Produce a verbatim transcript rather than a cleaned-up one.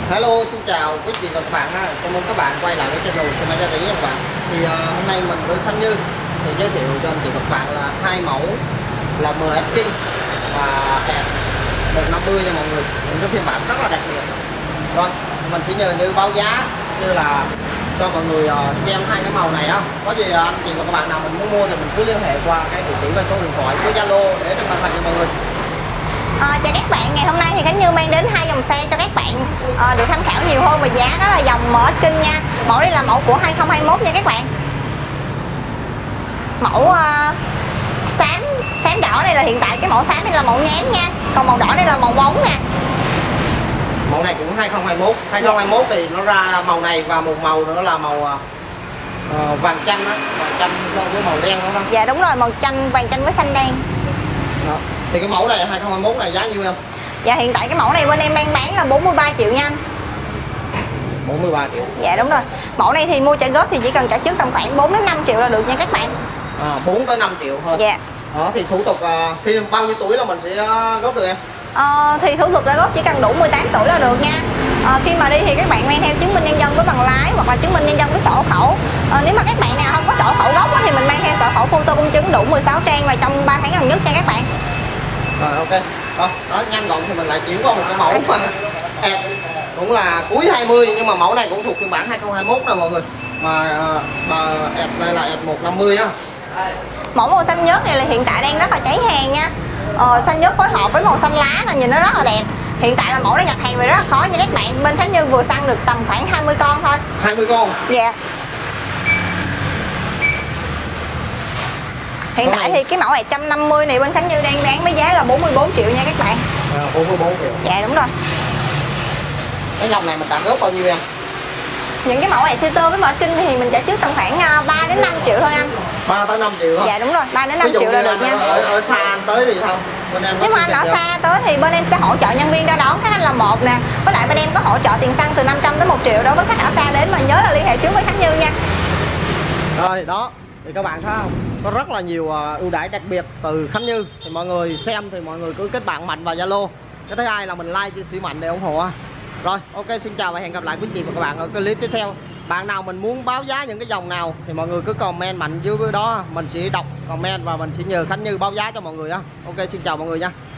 Hello, xin chào quý vị và các bạn ha. Chào mừng các bạn quay lại với channel xe máy giá rẻ các bạn. Thì uh, hôm nay mình với Khánh Như sẽ giới thiệu cho anh chị và các bạn là hai mẫu là em ét King và F một năm mươi cho mọi người. Những cái phiên bản rất là đặc biệt. Rồi, mình sẽ nhờ Như báo giá như là cho mọi người uh, xem hai cái màu này á. Có gì uh, anh chị và các bạn nào mình muốn mua thì mình cứ liên hệ qua cái địa chỉ và số điện thoại, số Zalo để trên màn hình cho mọi người. À, chào các bạn, ngày hôm nay thì Khánh Như mang đến hai dòng xe cho các bạn à, được tham khảo nhiều hơn về giá. Đó là dòng em ét King nha. Mẫu đây là mẫu của hai không hai mốt nha các bạn. Mẫu uh, xám xám đỏ này là hiện tại cái mẫu xám này là mẫu nhám nha. Còn màu đỏ đây là màu bóng nè. Mẫu này cũng hai không hai mốt. hai không hai mốt thì nó ra màu này và một màu nữa là màu uh, vàng chanh á, vàng chanh so với màu đen đó. Dạ đúng rồi, màu chanh, vàng chanh với xanh đen. Đó. Thì cái mẫu này hai không hai mốt này giá nhiêu em? Dạ hiện tại cái mẫu này bên em đang bán là bốn mươi ba triệu nha anh. bốn mươi ba triệu. Dạ đúng rồi. Mẫu này thì mua trả góp thì chỉ cần trả trước tầm khoảng bốn đến năm triệu là được nha các bạn. À, bốn tới năm triệu thôi. Dạ. Đó thì thủ tục uh, khi bao nhiêu tuổi là mình sẽ uh, góp được em? Ờ, thì thủ tục trả góp chỉ cần đủ mười tám tuổi là được nha. Ờ, khi mà đi thì các bạn mang theo chứng minh nhân dân với bằng lái hoặc là chứng minh nhân dân với sổ hộ khẩu. Ờ, nếu mà các bạn nào không có sổ hộ khẩu gốc thì mình mang theo sổ hộ khẩu photo công chứng đủ mười sáu trang và trong ba tháng gần nhất nha các bạn. Rồi ok. Đó, đó nhanh gọn thì mình lại chuyển qua một cái mẫu mà F cũng là cuối hai mươi nhưng mà mẫu này cũng thuộc phiên bản hai không hai mốt nè mọi người. Mà uh, F đây là F một năm mươi á. Mẫu màu xanh nhớt này là hiện tại đang rất là cháy hàng nha. Ờ, xanh nhớt phối hợp với màu xanh lá là nhìn nó rất là đẹp. Hiện tại là mẫu đã nhập hàng về rất là khó nha các bạn. Bên Khánh Như vừa săn được tầm khoảng hai mươi con thôi. hai mươi con. Dạ. Hiện tại thì cái mẫu này một trăm năm mươi này bên Khánh Như đang bán với giá là bốn mươi bốn triệu nha các bạn. À, bốn mươi bốn triệu. Dạ đúng rồi. Cái dòng này mình tạm góp bao nhiêu em? Những cái mẫu này xe tơ với em ét King thì mình trả trước tầm khoảng ba đến năm triệu thôi anh. ba tới năm triệu thôi. Dạ đúng rồi, ba đến năm triệu là được nha. Ở, ở xa anh tới thì không? Bên em nếu mà anh ở xa tới thì bên em sẽ hỗ trợ nhân viên ra đón các anh là một nè. Với lại bên em có hỗ trợ tiền xăng từ năm trăm tới một triệu đối với khách ở xa đến, mà nhớ là liên hệ trước với Khánh Như nha. Rồi đó, thì các bạn thấy không? Có rất là nhiều uh, ưu đãi đặc biệt từ Khánh Như. Thì mọi người xem thì mọi người cứ kết bạn Mạnh vào Zalo. Cái thứ hai là mình like chia sẻ Mạnh để ủng hộ. Rồi, ok, xin chào và hẹn gặp lại quý chị và các bạn ở clip tiếp theo. Bạn nào mình muốn báo giá những cái dòng nào thì mọi người cứ comment Mạnh dưới đó, mình sẽ đọc comment và mình sẽ nhờ Khánh Như báo giá cho mọi người á. Ok, xin chào mọi người nha.